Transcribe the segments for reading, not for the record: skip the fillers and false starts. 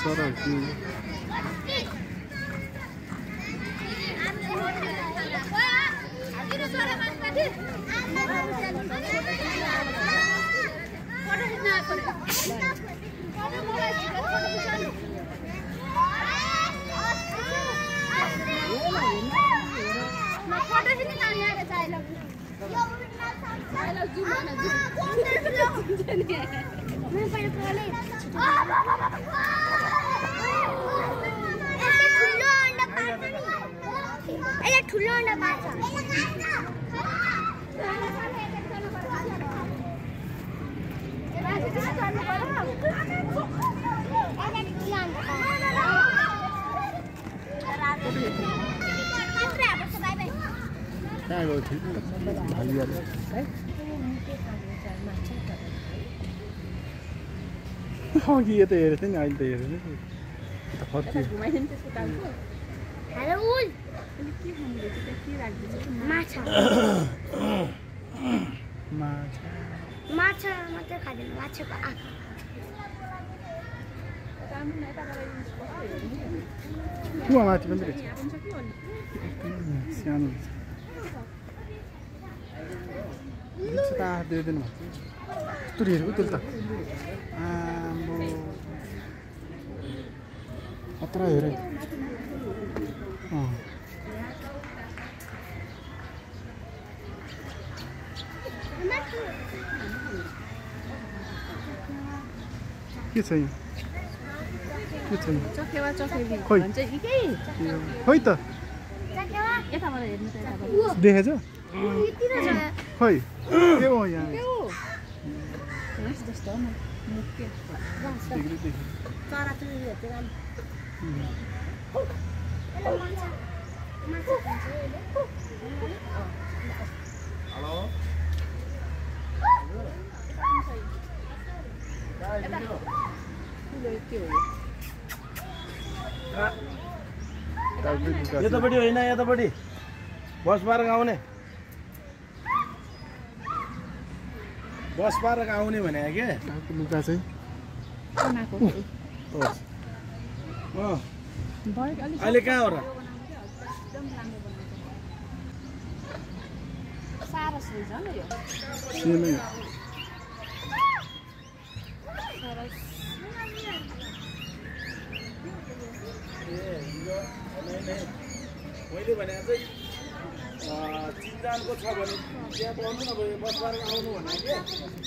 सरल कि कहाँ गयो थियो भालियाले अघि यो त हेरेको थिएँ नि अहिले त हेरेन त फर्कियो माछा माछा मात्रै खाँदैन माछाको आँखा कुवा माथि पनि रहेछ सानो रहेछ त आँखा दिँदैन कस्तो हेरेको त्यसले त आम्बो खतरा हेरे के छ यहाँ के छ चकेवा चकेवी खोइ भन्छ यिकै खोइ त यताबाट हेर्नु त यताबाट देखेछ खोइ के हो यहाँ हेर्नुस् जस्तो हो मुख्य चरा चुरुङ्गीहरु यतापट्टि होइन यतापट्टि बस पार्क आउने बस पार्क आउने भने के लुगा चाहिँ अहिले कहाँ हो र सारस रहेछ नि यो मैले भने चाहिँ चिन्जानको छ भने त्यहाँ पाउनु न बस पार्क आउनु भने के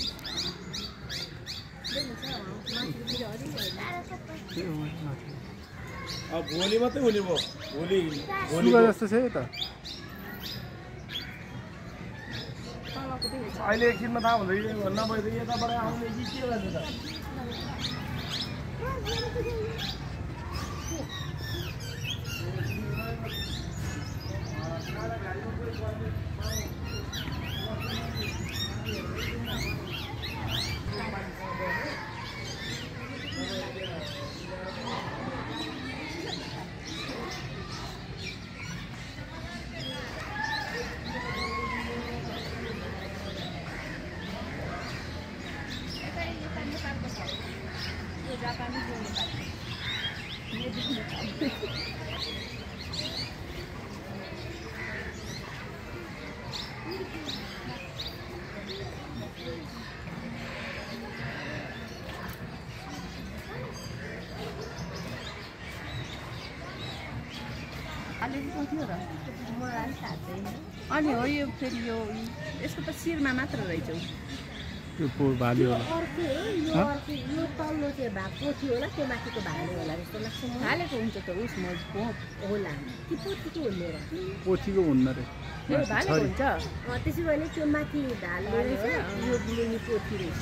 अब भोलि मात्रै हुने भयो भोलि जस्तो छ त अहिले एकछिनमा थाहा हुँदैन नभए त यताबाट आउने कि के गर्छ त अनि हो यो फेरि यो यसको त शिरमा मात्र रहेछ यो भाली होला यो तल्लो चाहिँ भाग पोथी होला त्यो माथिको भाले होला जस्तो लाग्छ हालेको हुन्छ त उस मजको होला कि पोथीको हुने र पोथीको हुन्न रे भालेको हुन्छ त्यसो भने त्यो माथि ढाल्ने रहेछ यो बुलेनी पोथी रहेछ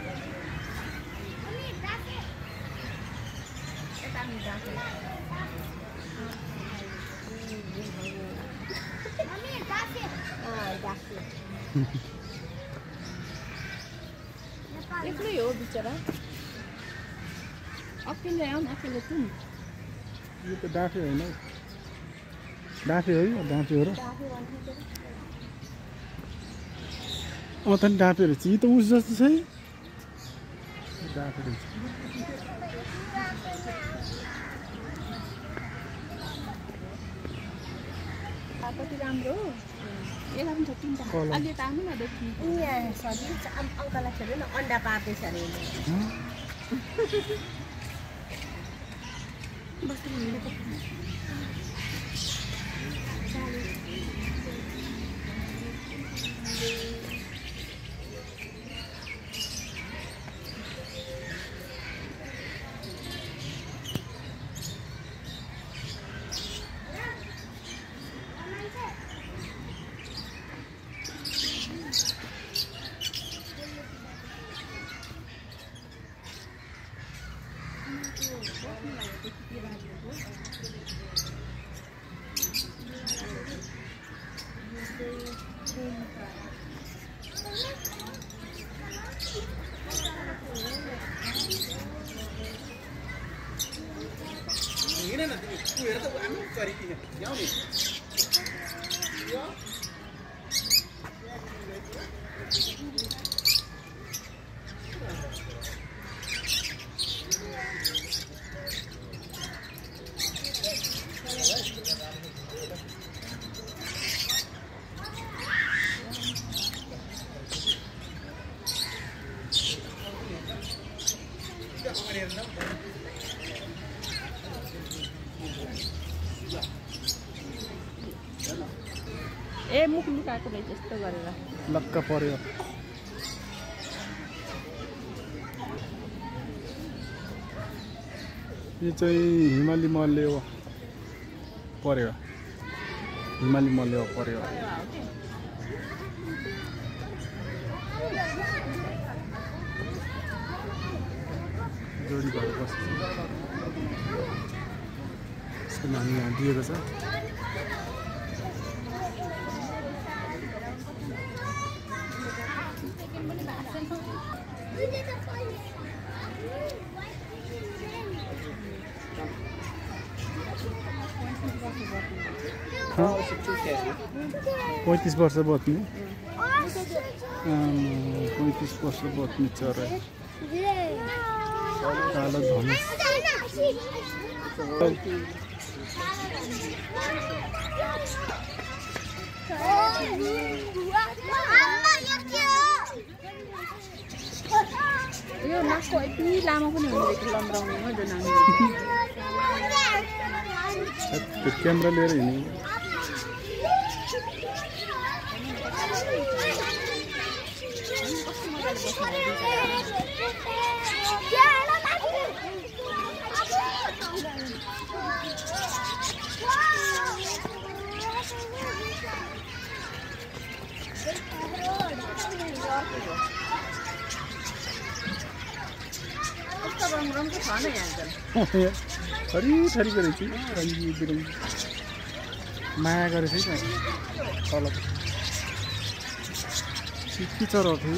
एक्लै हो बिचरा अकेले आउँ अकेले तुम यो त डाँफे होइन डाँफे हो यो डाँफे हो र त नि डाँफे रहेछ यी त उस जस्तो छ है डाँफे रहेछ कति राम्रो हो यसलाई पनि छ 3टा अलि त आउनु न देखि यहाँ सजिलो अङ्कललाई खेल्नु न अन्डा पार्दैछ अरे ए मुख लुकाएको रहेछ यस्तो गरेर लक्क पर्यो यो चाहिँ हिमाली मल्य हो पर्यो हिमाली मल्य हो पर्यो जोडी भएर बस्छ यसको नाम यहाँ दिएको छ हाँ 35 वर्ष बत्ने 35 वर्ष बत्ने चरा कालो धनुष यो नाकको यति लामो पनि हुँदैन लम्ब्राउने हो जो नानी त्यो क्यामेरा लिएर हिँड्ने रङको छ न यहाँ थरी थरीको रहेछ रङ्गी बिरङ्गी माया गरेछ है तल के चरा थियो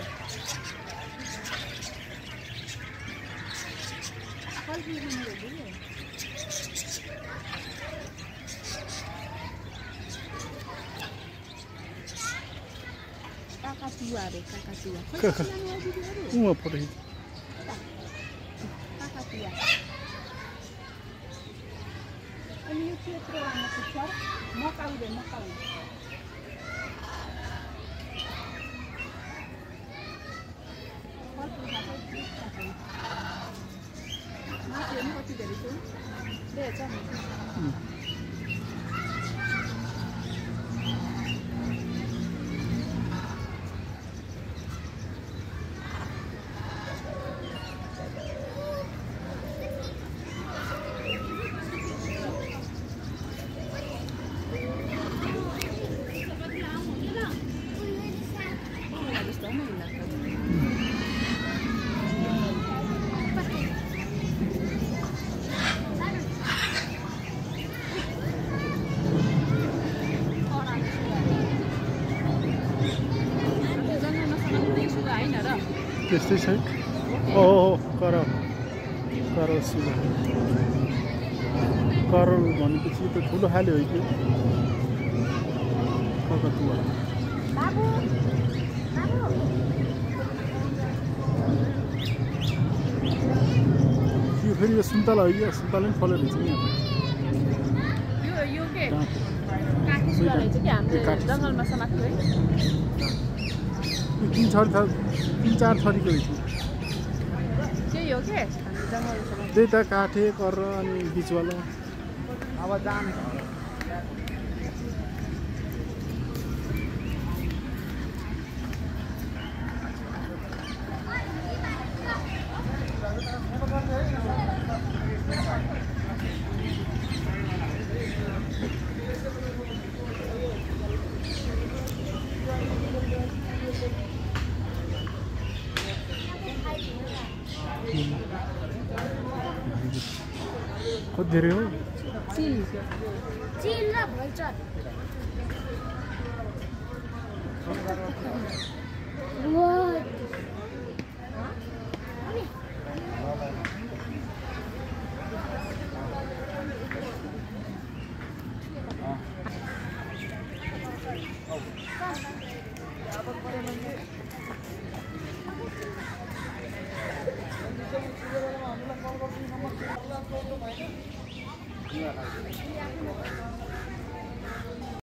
काकातुवा रे काकातुवा उहाँ फोटो खिच्छ अनि यो त्यत्रो लामो पुच्छर मकाउ रे मकाउ माथि कति धेरै छु देछ त्यस्तै छ ओ करल सुगा करल भनेपछि त ठुलो खाले हो कि ककतुवा यो फेरि यो सुन्तला हो कि सुन्तला पनि फलेको रहेछ नि यो के काठी सुवाले चाहिँ के हामीले काठी सुवा। जङ्गलमा समात्यो है यो 3-4 थरीको रहेछ त्यही हो के हामीले जङ्गलमा समात्यो त्यही त काठे कर अनि बिचवाला अब जाम कति धेरै हो चिल चिल र भल्चर Iya.